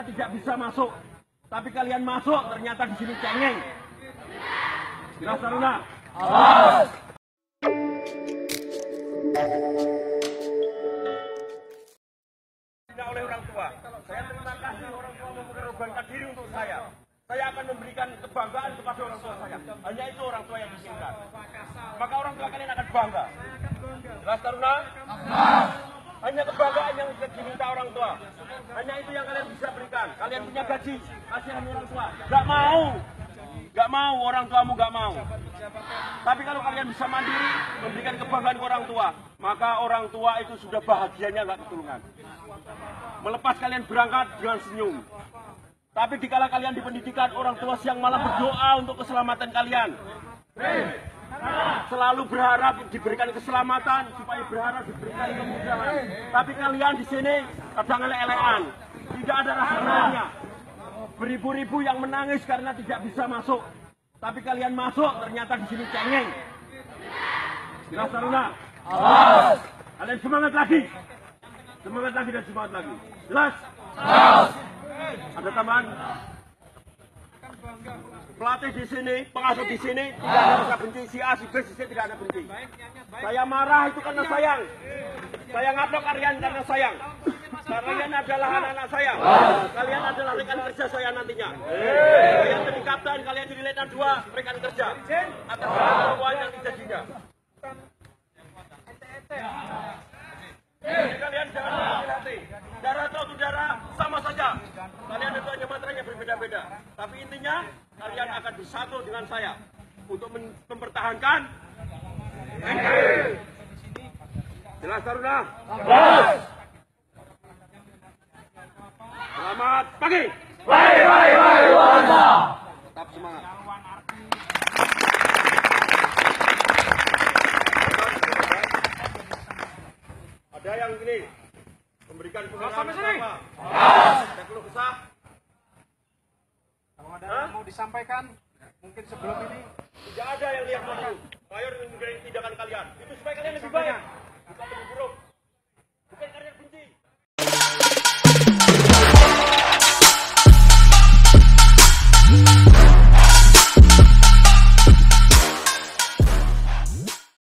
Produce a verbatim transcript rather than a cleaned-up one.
tidak bisa masuk, tapi kalian masuk, ternyata di sini cengeng. Jelas Taruna? Awas. Tidak oleh orang tua. Saya terima kasih orang tua mengorbankan diri untuk saya. Saya akan memberikan kebanggaan kepada orang tua saya. Hanya itu orang tua yang diinginkan. Maka orang tua kalian akan bangga. Jelas Taruna? Hanya kebanggaan yang bisa diminta orang tua. Hanya itu yang kalian bisa berikan. Kalian punya gaji, kasihan orang tua. Gak mau. Gak mau, orang tuamu gak mau. Tapi kalau kalian bisa mandiri, memberikan kebanggaan ke orang tua, maka orang tua itu sudah bahagianya gak ketulungan. Melepas kalian berangkat dengan senyum. Tapi dikala kalian di pendidikan, orang tua siang malam berdoa untuk keselamatan kalian. Selalu berharap diberikan keselamatan, supaya berharap diberikan kemudahan. Tapi kalian di sini kadang elek-elekan, tidak ada rasa senangnya. Beribu-ribu yang menangis karena tidak bisa masuk. Tapi kalian masuk, ternyata di sini cengeng. Jelas Taruna? Awas. Kalian semangat lagi. Semangat lagi dan semangat lagi. Jelas? Awas. Ada tambahan? Pelatih di sini, pengasuh di sini tidak ada rasa benci. Si A, si B, si C tidak ada benci. Saya marah itu karena sayang. Saya ngupload kalian karena sayang. Kalian adalah anak-anak saya. Kalian adalah rekan kerja saya nantinya. Kalian jadi kapten, kalian jadi letnan dua, rekan kerja. Atas semua yang terjadinya. Jadi kalian jangan berhati-hati. Darah atau udara sama saja. Kalian itu hanya materinya berbeda-beda. Tapi intinya kalian akan bersatu dengan saya untuk mempertahankan N K R I. Jelas Taruna? Jelas. Selamat pagi. Baik, baik, baik, mantap. Tetap semangat. Ada yang gini, memberikan pengalaman apa? Ada keluh kesah? Kalau ada yang mau disampaikan, mungkin sebelum ini. Tidak ada yang lihat dulu. Mayor mengenai tindakan kalian. Itu supaya kalian lebih baik. Bukan lebih buruk.